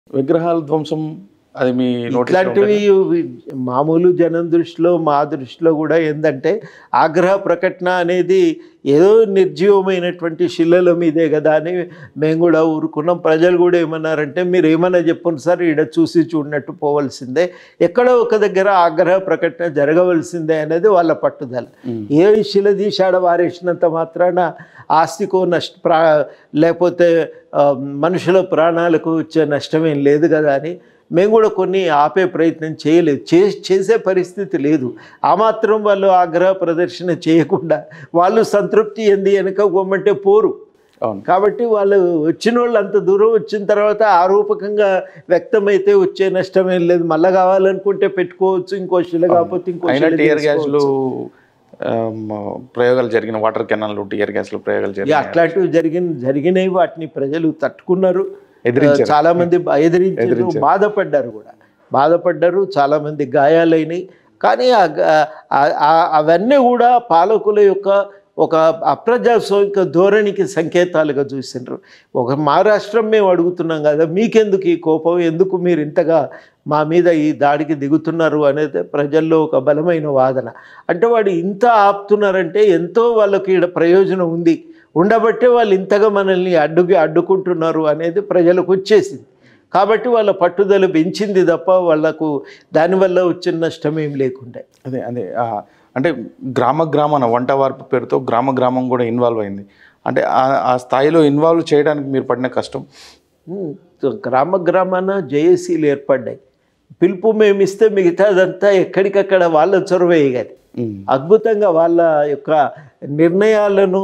విగ్రహాల ధ్వంసం అది మీ ఇట్లాంటివి మామూలు జనం దృష్టిలో మా దృష్టిలో కూడా ఏంటంటే ఆగ్రహ ప్రకటన అనేది ఏదో నిర్జీవమైనటువంటి శిలల మీదే కదా అని మేము కూడా ఊరుకున్నాం. ప్రజలు కూడా ఏమన్నారంటే మీరు ఏమన్నా చెప్పండి సార్, ఈడ చూసి చూడనట్టు పోవలసిందే, ఎక్కడో ఒక దగ్గర ఆగ్రహ ప్రకటన జరగవలసిందే అనేది వాళ్ళ పట్టుదల. ఏ శిల తీశాడ వారేసినంత మాత్రాన ఆస్తికో లేకపోతే మనుషుల ప్రాణాలకు వచ్చే నష్టమేం లేదు కదా అని మేము కూడా కొన్ని ఆపే ప్రయత్నం చేయలేదు, చేసే పరిస్థితి లేదు. ఆ మాత్రం వాళ్ళు ఆగ్రహ ప్రదర్శన చేయకుండా వాళ్ళు సంతృప్తి ఎంది వెనక గొమ్మంటే పోరు. కాబట్టి వాళ్ళు వచ్చిన వాళ్ళు అంత దూరం వచ్చిన తర్వాత ఆరూపకంగా వ్యక్తమైతే వచ్చే నష్టమేం లేదు. మళ్ళీ కావాలనుకుంటే పెట్టుకోవచ్చు, ఇంకో శిల కాకపోతే ఇంకో టీయర్ గ్యాస్లు ప్రయోగాలు జరిగిన, వాటర్ కెనాల్ టీయర్ గ్యాస్లు ప్రయోగాలు జరిగిన అట్లాంటివి జరిగినవి వాటిని ప్రజలు తట్టుకున్నారు. చాలా మంది ఎదిరించారు, బాధపడ్డారు, చాలా మంది గాయాలైనవి. కానీ అవన్నీ కూడా పాలకుల యొక్క ఒక అప్రజాస్వామిక ధోరణికి సంకేతాలుగా చూసినారు. ఒక మహారాష్ట్రం మేము అడుగుతున్నాం కదా, మీకెందుకు ఈ కోపం, ఎందుకు మీరు ఇంతగా మా మీద ఈ దాడికి దిగుతున్నారు అనేది ప్రజల్లో ఒక బలమైన వాదన. అంటే వాడు ఇంత ఆపుతున్నారంటే ఎంతో వాళ్ళకి ఈడ ప్రయోజనం ఉంది, ఉండబట్టే వాళ్ళు ఇంతగా మనల్ని అడ్డుకుంటున్నారు అనేది ప్రజలకు వచ్చేసింది. కాబట్టి వాళ్ళ పట్టుదల పెంచింది తప్ప వాళ్ళకు దానివల్ల వచ్చిన నష్టం ఏం లేకుండే. అదే అంటే గ్రామాన వంట వార్పు పేరుతో గ్రామం కూడా ఇన్వాల్వ్ అయింది. అంటే ఆ స్థాయిలో ఇన్వాల్వ్ చేయడానికి మీరు పడిన కష్టం. గ్రామాన జేఏసీలు ఏర్పడ్డాయి. పిలుపు మేము ఇస్తే మిగతాదంతా ఎక్కడికక్కడ వాళ్ళ చొరవే. కానీ అద్భుతంగా వాళ్ళ యొక్క నిర్ణయాలను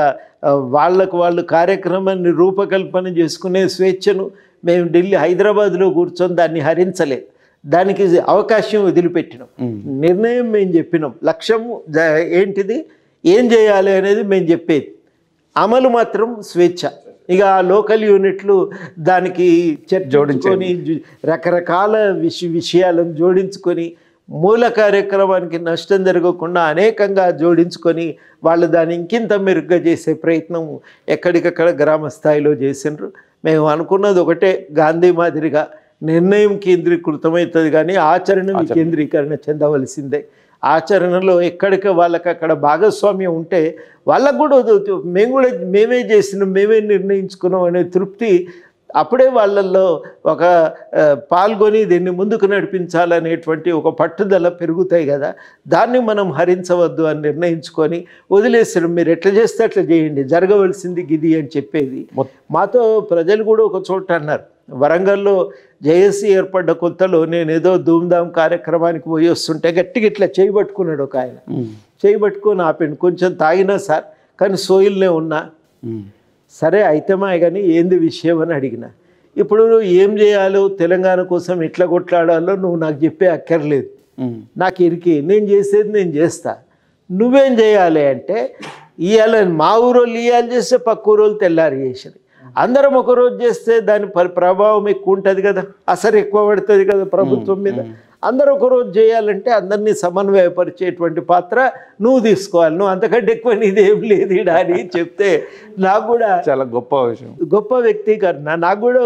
వాళ్ళు కార్యక్రమాన్ని రూపకల్పన చేసుకునే స్వేచ్ఛను మేము హైదరాబాద్లో కూర్చొని దాన్ని హరించలేదు, దానికి అవకాశం వదిలిపెట్టినాం. నిర్ణయం మేము చెప్పినాం, లక్ష్యం ఏంటిది, ఏం చేయాలి అనేది మేము చెప్పేది, అమలు మాత్రం స్వేచ్ఛ. ఇక ఆ లోకల్ యూనిట్లు దానికి జోడించుకొని రకరకాల విషయాలను జోడించుకొని మూల కార్యక్రమానికి నష్టం జరగకుండా అనేకంగా జోడించుకొని వాళ్ళు దాన్ని ఇంకింత మెరుగ్గా చేసే ప్రయత్నం ఎక్కడికక్కడ గ్రామ స్థాయిలో చేసినారు. మేము అనుకున్నది ఒకటే, గాంధీ మాదిరిగా నిర్ణయం కేంద్రీకృతమవుతుంది కానీ ఆచరణ కేంద్రీకరణ చెందవలసిందే. ఆచరణలో ఎక్కడికి వాళ్ళకి అక్కడ భాగస్వామ్యం ఉంటే వాళ్ళకు కూడా మేమే చేసినాం, మేమే నిర్ణయించుకున్నాం అనే తృప్తి అప్పుడే వాళ్ళల్లో ఒక పాల్గొని దీన్ని ముందుకు నడిపించాలనేటువంటి ఒక పట్టుదల పెరుగుతాయి కదా. దాన్ని మనం హరించవద్దు అని నిర్ణయించుకొని వదిలేసారు. మీరు ఎట్లా చేస్తే అట్లా చేయండి, జరగవలసింది గిది అని చెప్పేది. మాతో ప్రజలు కూడా ఒక చోట అన్నారు, వరంగల్లో జేఏసీ ఏర్పడ్డ కొత్తలో నేను ఏదో ధూమ్ధామ్ కార్యక్రమానికి పోయి వస్తుంటే గట్టిగా ఇట్లా చేయబట్టుకున్నాడు ఒక ఆయన. చేయబట్టుకొని ఆపండి, కొంచెం తాగినా సార్ కానీ సోయిల్నే ఉన్నా. సరే అయితేమా కానీ ఏంది విషయం అని అడిగిన. ఇప్పుడు ఏం చేయాలో, తెలంగాణ కోసం ఎట్లా కొట్లాడాలో నువ్వు నాకు చెప్పే అక్కర్లేదు, నాకు ఇరికి, నేను చేసేది నేను చేస్తా, నువ్వేం చేయాలి అంటే ఇవాళ మా ఊరోళ్ళు ఇవాళ చేస్తే పక్క ఊరోళ్ళు తెల్లారి చేసేది, అందరం ఒకరోజు చేస్తే దాని ప్రభావం ఎక్కువ ఉంటుంది కదా, అసలు ఎక్కువ పడుతుంది కదా ప్రభుత్వం మీద. అందరూ ఒకరోజు చేయాలంటే అందరినీ సమన్వయపరిచేటువంటి పాత్ర నువ్వు తీసుకోవాలి, నువ్వు అంతకంటే ఎక్కువ నీదేం లేదు ఇడా అని చెప్తే నాకు కూడా చాలా గొప్ప విషయం, గొప్ప వ్యక్తీకరణ. నాకు కూడా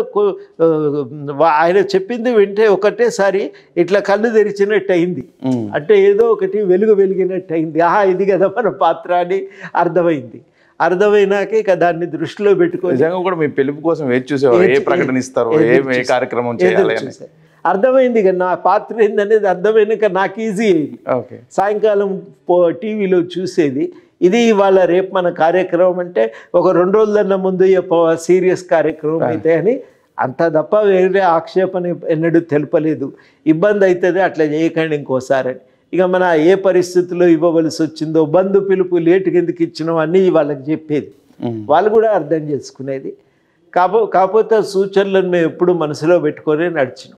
ఆయన చెప్పింది వింటే ఒకటేసారి ఇట్లా కళ్ళు తెరిచినట్టు అయింది. అంటే ఏదో ఒకటి వెలిగినట్టు అయింది. ఇది కదా మన పాత్ర అని అర్థమైంది. అర్థమైనాక ఇక దాన్ని దృష్టిలో పెట్టుకొని నిజంగా కూడా మీ పిలుపు కోసం వేచి చూసేవారు, ఏ ప్రకటన ఇస్తారు, ఏ కార్యక్రమం చేయాలి అని అర్థమైంది. ఇక నా పాత్ర ఏందనేది అర్థమైనాక నాకు ఈజీ అయింది. సాయంకాలం టీవీలో చూసేది ఇది, ఇవాళ రేపు మన కార్యక్రమం అంటే ఒక 2 రోజులన్న ముందు సీరియస్ కార్యక్రమం అయితే అని అంత తప్ప వేరే ఆక్షేపణ ఎన్నడూ తెలపలేదు. ఇబ్బంది అవుతుంది అట్లా చేయకండి ఇంకోసారి అని. ఇక మన ఏ పరిస్థితుల్లో ఇవ్వవలసి వచ్చిందో, బంధు పిలుపు లేటుకి ఎందుకు ఇచ్చినాం అన్నీ వాళ్ళకి చెప్పేది, వాళ్ళు కూడా అర్థం చేసుకునేది. కాకపోతే సూచనలను మేము ఎప్పుడు మనసులో పెట్టుకొని నడిచినాం.